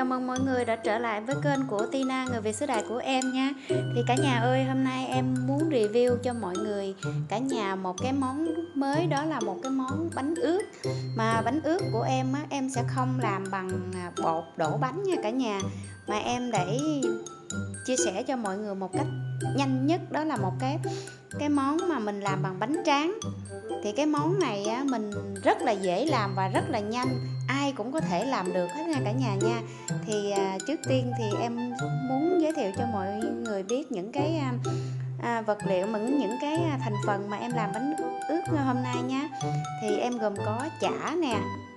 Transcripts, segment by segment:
chào mừng mọi người đã trở lại với kênh của Tina người Việt xứ Đài của em nha. Thì cả nhà ơi, hôm nay em muốn review cho mọi người cả nhà một cái món mới, đó là một cái món bánh ướt. Mà bánh ướt của em á, em sẽ không làm bằng bột đổ bánh nha cả nhà, mà em để chia sẻ cho mọi người một cách nhanh nhất, đó là một cái món mà mình làm bằng bánh tráng. Thì cái món này á, mình rất là dễ làm và rất là nhanh, ai cũng có thể làm được hết nha cả nhà nha. Thì trước tiên thì em muốn giới thiệu cho mọi người biết những cái vật liệu, những cái thành phần mà em làm bánh ướt hôm nay nha. Thì em gồm có chả nè,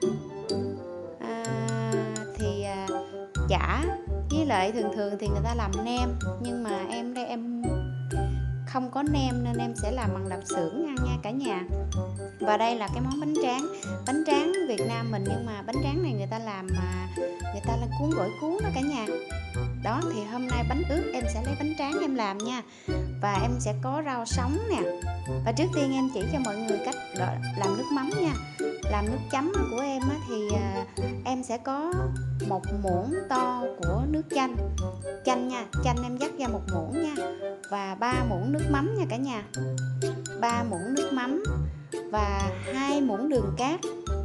chả với lại thường thì người ta làm nem, nhưng mà em đây em không có nem nên em sẽ làm bằng lạp xưởng ăn nha cả nhà. Và đây là cái món bánh tráng Việt Nam mình, nhưng mà bánh tráng này người ta làm mà người ta là cuốn gỏi cuốn đó cả nhà. Đó, thì hôm nay bánh ướt em sẽ lấy bánh tráng em làm nha. Và em sẽ có rau sống nè. Và trước tiên em chỉ cho mọi người cách làm nước mắm nha. Làm nước chấm của em thì em sẽ có một muỗng to của nước chanh nha. Chanh em dắt ra một muỗng nha. Và 3 muỗng nước mắm nha cả nhà. 3 muỗng nước mắm và 2 muỗng đường cát.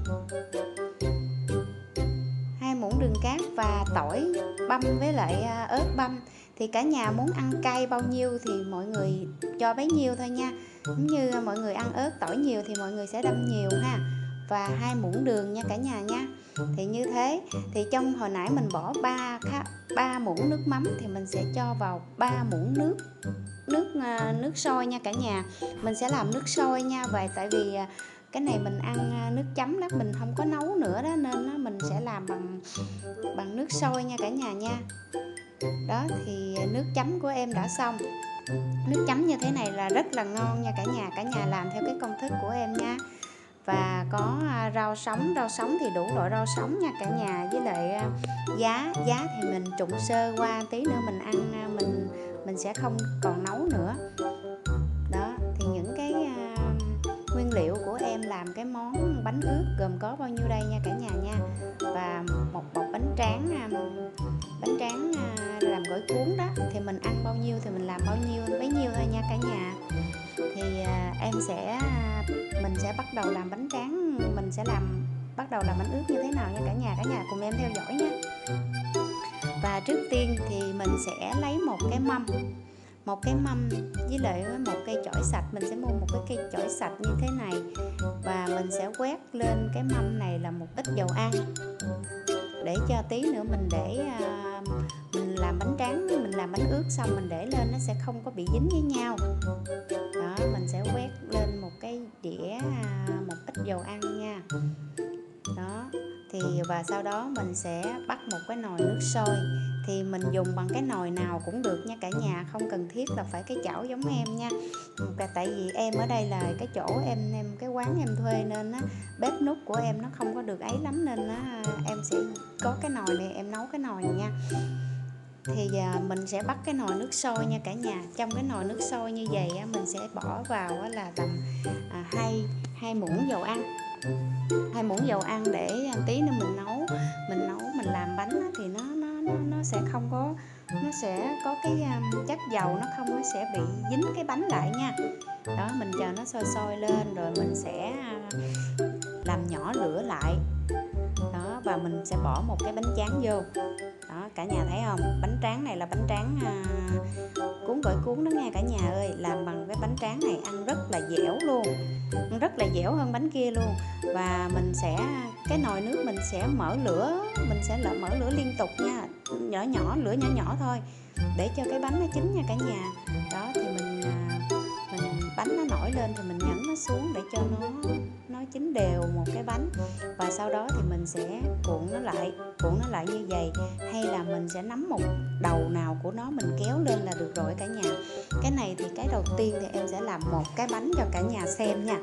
2 muỗng đường cát và tỏi băm với lại ớt băm. Thì cả nhà muốn ăn cay bao nhiêu thì mọi người cho bấy nhiêu thôi nha. Giống như mọi người ăn ớt tỏi nhiều thì mọi người sẽ đâm nhiều ha. Và 2 muỗng đường nha cả nhà nha. Thì như thế, thì trong hồi nãy mình bỏ 3 muỗng nước mắm thì mình sẽ cho vào 3 muỗng nước sôi nha cả nhà. Mình sẽ làm nước sôi nha. Vậy tại vì cái này mình ăn nước chấm lắm, mình không có nấu nữa đó, nên mình sẽ làm bằng nước sôi nha cả nhà nha. Đó, thì nước chấm của em đã xong. Nước chấm như thế này là rất là ngon nha cả nhà làm theo cái công thức của em nha. Và có rau sống thì đủ loại rau sống nha cả nhà, với lại giá thì mình trụng sơ qua, tí nữa mình ăn mình sẽ không còn nấu nữa. Đó, thì những cái nguyên liệu của em làm cái món bánh ướt gồm có bao nhiêu đây nha cả nhà nha. Và một bọc bánh tráng làm gỏi cuốn đó, thì mình ăn bao nhiêu thì mình làm bấy nhiêu thôi nha cả nhà. Thì mình sẽ bắt đầu làm bánh tráng, mình sẽ bắt đầu làm bánh ướt như thế nào nha cả nhà cùng em theo dõi nhé. Và trước tiên thì mình sẽ lấy một cái mâm với lại một cây chổi sạch. Mình sẽ mua một cái cây chổi sạch như thế này, và mình sẽ quét lên cái mâm này là một ít dầu ăn, để cho tí nữa mình mình làm bánh tráng, mình làm bánh ướt xong mình để lên nó sẽ không có bị dính với nhau. Đó, mình sẽ quét lên một cái đĩa một ít dầu ăn nha. Đó, thì và sau đó mình sẽ bắt một cái nồi nước sôi. Thì mình dùng bằng cái nồi nào cũng được nha cả nhà, không cần thiết là phải cái chảo giống em nha. Tại vì em ở đây là cái chỗ em cái quán em thuê nên bếp núc của em nó không có được ấy lắm, nên em sẽ có cái nồi này, em nấu cái nồi này nha. Thì mình sẽ bắt cái nồi nước sôi nha cả nhà. Trong cái nồi nước sôi như vậy mình sẽ bỏ vào là tầm 2 muỗng dầu ăn. 2 muỗng dầu ăn để tí nữa mình làm bánh thì nó sẽ không có, nó sẽ có cái chất dầu, nó không có sẽ bị dính cái bánh lại nha. Đó, mình chờ nó sôi lên rồi mình sẽ làm nhỏ lửa lại. Đó, và mình sẽ bỏ một cái bánh tráng vô. Đó, cả nhà thấy không? Bánh tráng này là bánh tráng cuốn gỏi cuốn đó nha cả nhà ơi. Làm bằng cái bánh tráng này ăn rất là dẻo luôn, rất là dẻo hơn bánh kia luôn. Và cái nồi nước mình sẽ mở lửa liên tục nha, lửa nhỏ thôi, để cho cái bánh nó chín nha cả nhà. Đó, thì mình bánh nó nổi lên thì mình nhấn nó xuống để cho nó chín đều một cái bánh. Và sau đó thì mình sẽ cuộn nó lại như vậy, hay là mình sẽ nắm một đầu nào của nó mình kéo lên là được rồi cả nhà. Cái này thì cái đầu tiên thì em sẽ làm một cái bánh cho cả nhà xem nha.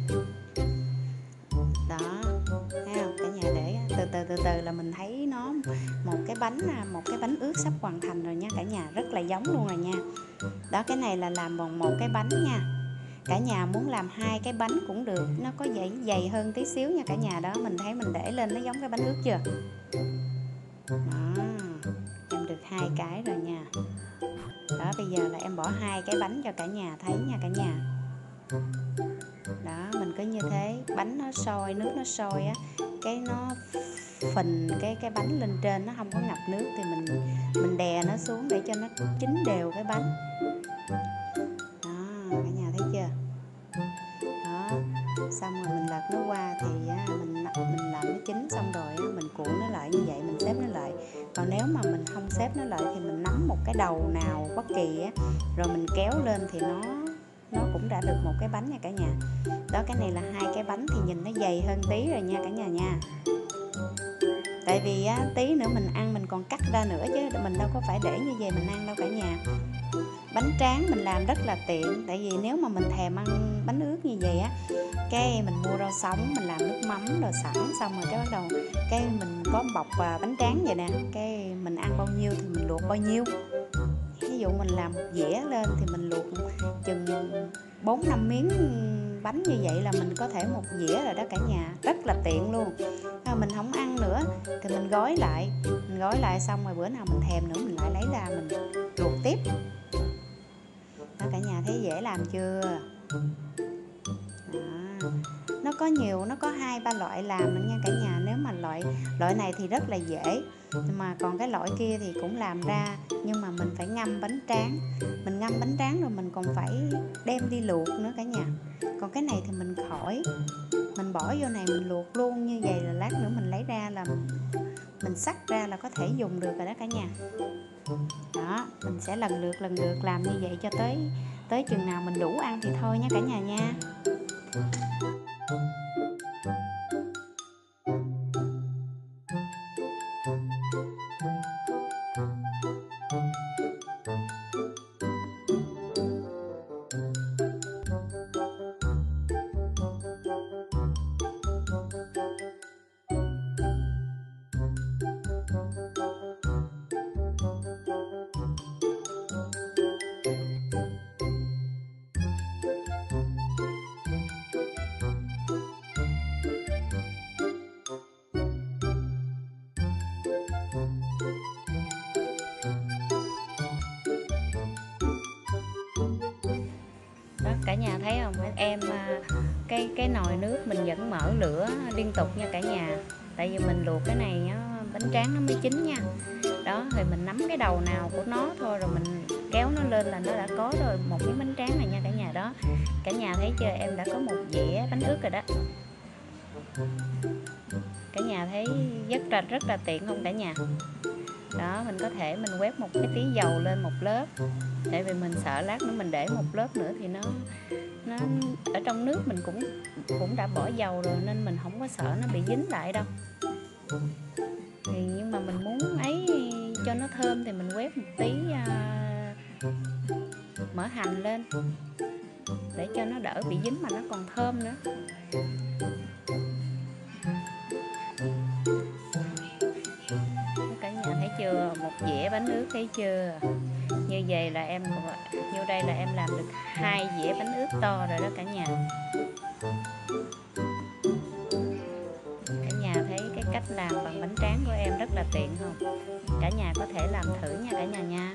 Đó, thấy không cả nhà, để từ từ là mình thấy nó một cái bánh ướt sắp hoàn thành rồi nha cả nhà, rất là giống luôn rồi nha. Đó, cái này là làm bằng một cái bánh nha. Cả nhà muốn làm 2 cái bánh cũng được, nó có dày hơn tí xíu nha cả nhà. Đó, mình thấy mình để lên nó giống cái bánh ướt chưa. Đó, em được 2 cái rồi nha. Đó, bây giờ là em bỏ 2 cái bánh cho cả nhà thấy nha cả nhà. Đó, mình cứ như thế, bánh nó sôi, nước nó sôi á, cái nó phình cái bánh lên trên, nó không có ngập nước thì mình đè nó xuống để cho nó chín đều cái bánh. Đó, cả nhà thấy chưa? Đó, xong rồi mình lật nó qua thì mình làm nó chín xong rồi mình cuộn nó lại như vậy, mình xếp nó lại. Còn nếu mà mình không xếp nó lại thì mình nắm một cái đầu nào bất kỳ á, rồi mình kéo lên thì nó cũng đã được một cái bánh nha cả nhà. Đó, cái này là 2 cái bánh thì nhìn nó dày hơn tí rồi nha cả nhà nha. Tại vì tí nữa mình ăn mình còn cắt ra nữa chứ mình đâu có phải để như vậy mình ăn đâu cả nhà. Bánh tráng mình làm rất là tiện, tại vì nếu mà mình thèm ăn bánh ướt như vậy á, cái mình mua rau sống, mình làm nước mắm rồi sẵn, xong rồi cái bắt đầu cái mình có bọc bánh tráng vậy nè, cái mình ăn bao nhiêu thì mình luộc bao nhiêu. Ví dụ mình làm một dĩa lên thì mình luộc chừng 4-5 miếng bánh như vậy là mình có thể một dĩa rồi đó cả nhà, rất là tiện luôn. Mình không ăn nữa thì mình gói lại xong rồi bữa nào mình thèm nữa mình lại lấy ra mình luộc tiếp. Đó, cả nhà thấy dễ làm chưa? Đó, nó có nhiều, nó có 2-3 loại làm nha cả nhà. Nếu mà loại này thì rất là dễ, mà còn cái loại kia thì cũng làm ra, nhưng mà mình phải ngâm bánh tráng. Mình ngâm bánh tráng rồi mình còn phải đem đi luộc nữa cả nhà. Còn cái này thì mình khỏi, mình bỏ vô này mình luộc luôn như vậy là lát nữa mình lấy ra là mình xắt ra là có thể dùng được rồi đó cả nhà. Đó, mình sẽ lần lượt làm như vậy cho tới chừng nào mình đủ ăn thì thôi nha cả nhà nha. Đó, cả nhà thấy không, em cái nồi nước mình vẫn mở lửa liên tục nha cả nhà, tại vì mình luộc cái này bánh tráng nó mới chín nha. Đó, thì mình nắm cái đầu nào của nó thôi rồi mình kéo nó lên là nó đã có rồi một miếng bánh tráng này nha cả nhà. Đó, cả nhà thấy chưa, em đã có một dĩa bánh ướt rồi đó. Cả nhà thấy rất là tiện không cả nhà? Đó, mình có thể mình quét một cái tí dầu lên một lớp, tại vì mình sợ lát nữa mình để một lớp nữa thì nó ở trong nước mình cũng đã bỏ dầu rồi nên mình không có sợ nó bị dính lại đâu. Thì nhưng mà mình muốn ấy cho nó thơm thì mình quét một tí mỡ hành lên để cho nó đỡ bị dính mà nó còn thơm nữa. Cả nhà thấy chưa, một dĩa bánh ướt thấy chưa? Như vậy là như đây là em làm được 2 dĩa bánh ướt to rồi đó cả nhà. Cả nhà thấy cái cách làm bằng bánh tráng của em rất là tiện không? Cả nhà có thể làm thử nha cả nhà nha.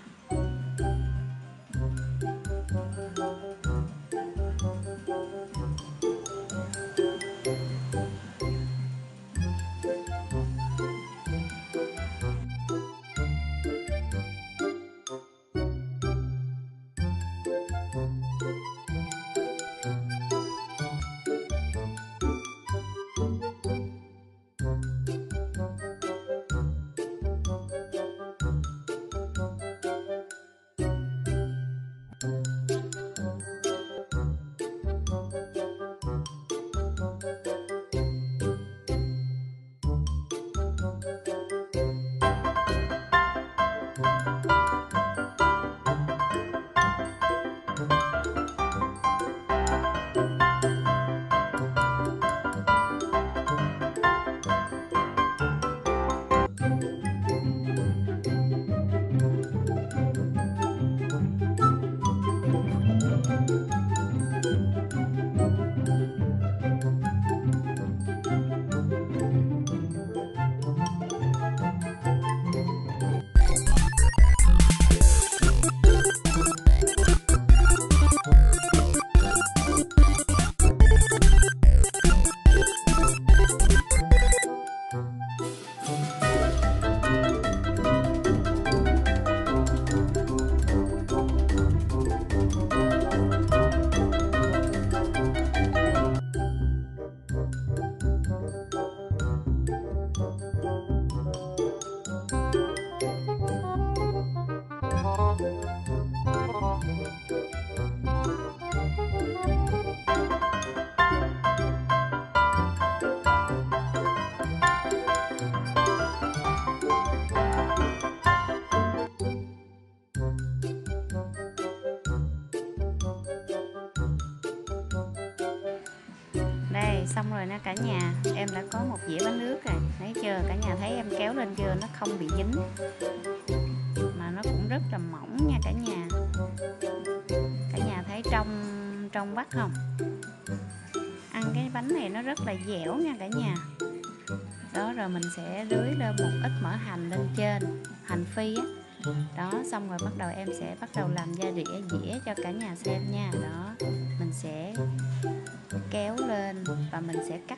này xong rồi nè cả nhà, em đã có một dĩa bánh ướt rồi, thấy chưa cả nhà, thấy em kéo lên chưa, nó không bị dính mà nó cũng rất là mỏng nha cả nhà. Cả nhà thấy trong vắt không? Ăn cái bánh này nó rất là dẻo nha cả nhà. Đó, rồi mình sẽ rưới lên một ít mỡ hành lên trên, hành phi á. Đó, xong rồi bắt đầu em sẽ bắt đầu làm gia dĩa cho cả nhà xem nha. Đó, mình sẽ kéo lên và mình sẽ cắt.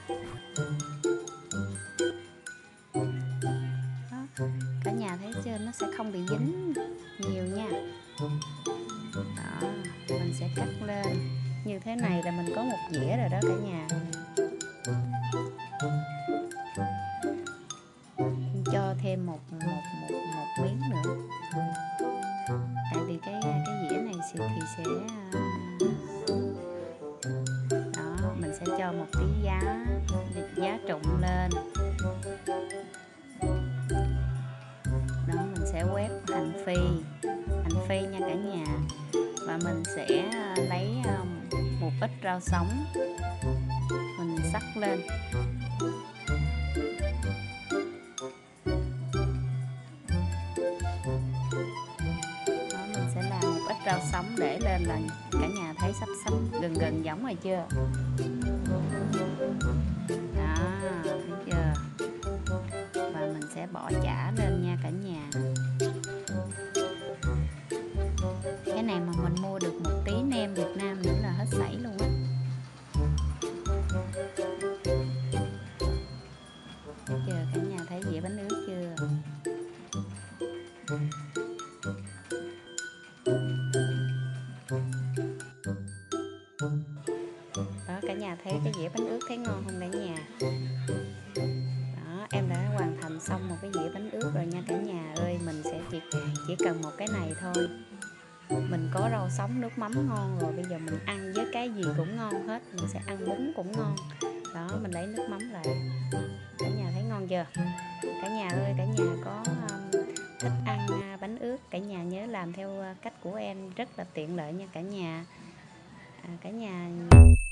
Đó, cả nhà thấy chưa, nó sẽ không bị dính nhiều nha. Đó, mình sẽ cắt lên như thế này là mình có một dĩa rồi đó cả nhà. Cho thêm một miếng nữa, tại vì cái dĩa này thì sẽ đó, mình sẽ cho một tí giá trụng lên. Đó, mình sẽ quét hành phi nha cả nhà, và mình sẽ lấy một ít rau sống mình sắc lên. Rau sống để lên là cả nhà thấy sắp gần giống rồi chưa? Đó, thấy chưa? Và mình sẽ bỏ chả lên nha cả nhà. Cái này mà mình mua được một tí nem Việt Nam nữa là hết sảy luôn á. Thấy chưa? Cả nhà thấy dĩa bánh ướt chưa? Đó, cả nhà thấy cái dĩa bánh ướt thấy ngon không cả nhà? Đó, em đã hoàn thành xong một cái dĩa bánh ướt rồi nha cả nhà ơi. Mình sẽ chỉ cần một cái này thôi. Mình có rau sống, nước mắm ngon rồi, bây giờ mình ăn với cái gì cũng ngon hết. Mình sẽ ăn bún cũng ngon. Đó, mình lấy nước mắm lại. Cả nhà thấy ngon chưa? Cả nhà ơi, cả nhà có thích ăn bánh ướt, cả nhà nhớ làm theo cách của em, rất là tiện lợi nha cả nhà. Cả nhà